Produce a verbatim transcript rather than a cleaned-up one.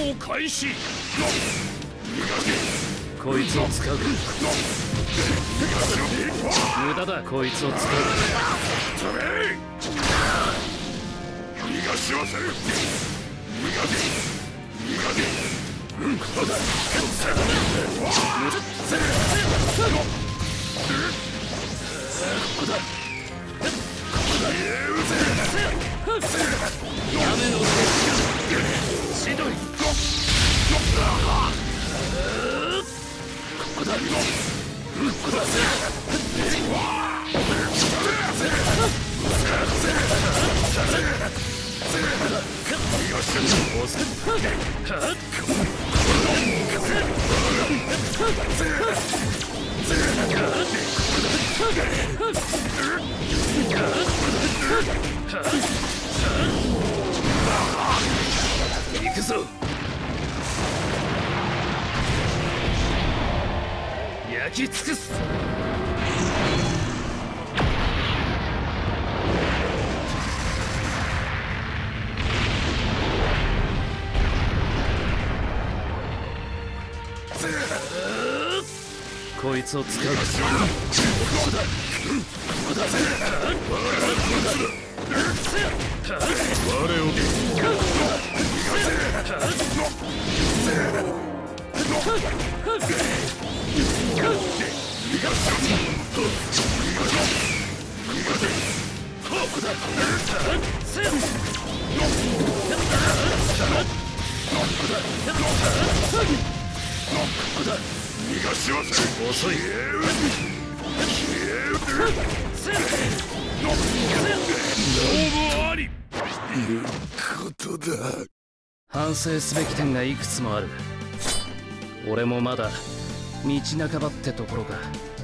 を開始。 こいつを使うか。無駄だ。こいつを使う。 止め。逃がしません。逃がせ。逃がせ。うん、そうだ。ここだ。雨のしどい。ここだ。ここだ。行くぞ。焼き尽くす。こいつを使う。ここだ。ここだ。我を。逃がしません。遅い。勝負あり。いうことだ。反省すべき点がいくつもある。俺もまだ道半ばってところか。